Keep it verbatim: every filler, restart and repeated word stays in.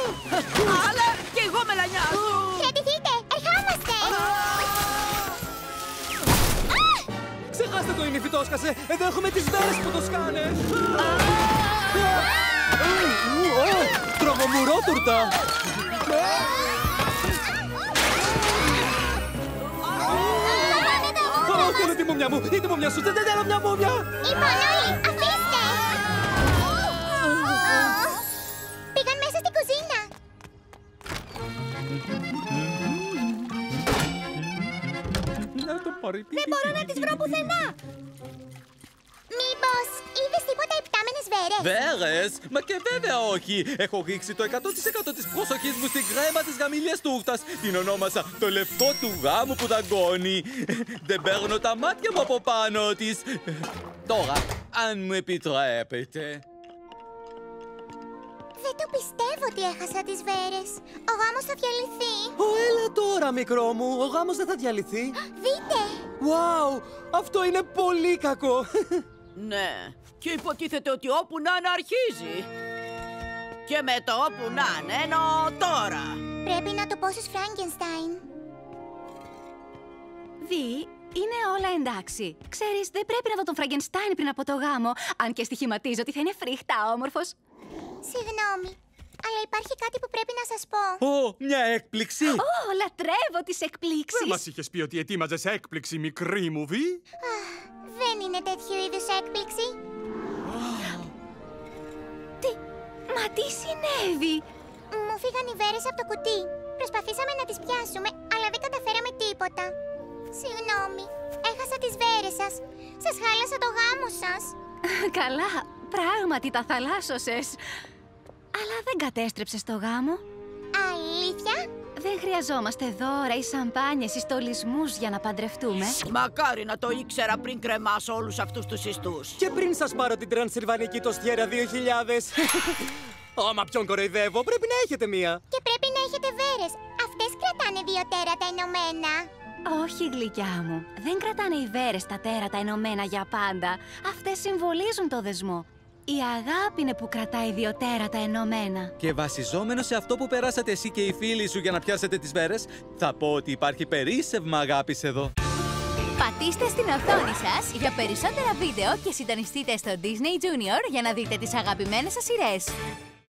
Αλλά και εγώ μελανιάζω. Κρατηθείτε, ερχόμαστε. Ξεχάστε το, η νύφη το έσκασε. Εδώ έχουμε τις βέρες που το σκάνε. Τρογομουρότουρτα. Θέλω τη μουμιά μου, η τη μουμιά σου, δεν θέλω μια μουμιά. Υπονόλοι, αφήστε. Πήγαν μέσα στην κουζίνα. Δεν μπορώ να τις βρω πουθενά. Μήπως είδες τίποτα υπτάμενες βέρες? Βέρες? Μα και βέβαια όχι! Έχω ρίξει το εκατό τοις εκατό της προσοχής μου στην κρέμα της γαμήλιας τούρτας. Την ονόμασα το λευκό του γάμου που δαγκώνει. Δεν παίρνω τα μάτια μου από πάνω της. Τώρα, αν μου επιτρέπετε. Δεν το πιστεύω ότι έχασα τις βέρες. Ο γάμος θα διαλυθεί. Ω, έλα τώρα, μικρό μου. Ο γάμος δεν θα διαλυθεί. Δείτε. Wow, αυτό είναι πολύ κακό. Ναι, και υποτίθεται ότι όπου να είναι αρχίζει. Και με το όπου να είναι, εννοώ τώρα. Πρέπει να το πω στους Φράγκενστάιν. Δι, είναι όλα εντάξει. Ξέρεις, δεν πρέπει να δω τον Φραγκενστάιν πριν από το γάμο. Αν και στοιχηματίζω ότι θα είναι φρικτά όμορφος. Συγγνώμη, αλλά υπάρχει κάτι που πρέπει να σας πω. Ω, μια έκπληξη! Ω, λατρεύω τις εκπλήξεις. Δεν μας είχες πει ότι ετοίμαζες έκπληξη, μικρή μου, Βι? Δεν είναι τέτοιου είδους έκπληξη. Τι, μα τι συνέβη? Μου φύγαν οι βέρες από το κουτί. Προσπαθήσαμε να τις πιάσουμε, αλλά δεν καταφέραμε τίποτα. Συγγνώμη, έχασα τις βέρες σας. Σας χάλασα το γάμο σας. Καλά, πράγματι τα θαλάσσωσες. Αλλά δεν κατέστρεψες το γάμο. Αλήθεια? Δεν χρειαζόμαστε δώρα ή σαμπάνιες ή στολισμούς για να παντρευτούμε. Μακάρι να το ήξερα πριν κρεμάσω όλους αυτούς τους ιστούς. Και πριν σας πάρω την Τρανσιλβανική το Στιέρα δύο χιλιάδες. Ω, μα ποιον κοροϊδεύω, πρέπει να έχετε μία. Και πρέπει να έχετε βέρες. Αυτές κρατάνε δύο τέρατα ενωμένα. Όχι, γλυκιά μου. Δεν κρατάνε οι βέρες τα τέρατα ενωμένα για πάντα. Αυτές συμβολίζουν το δεσμό. Η αγάπη είναι που κρατάει δύο τέρατα ενωμένα. Και βασιζόμενο σε αυτό που περάσατε εσύ και οι φίλοι σου για να πιάσετε τις βέρες, θα πω ότι υπάρχει περίσσευμα αγάπης εδώ. Πατήστε στην οθόνη σας για περισσότερα βίντεο και συντονιστείτε στο Disney Junior για να δείτε τις αγαπημένες σας σειρές.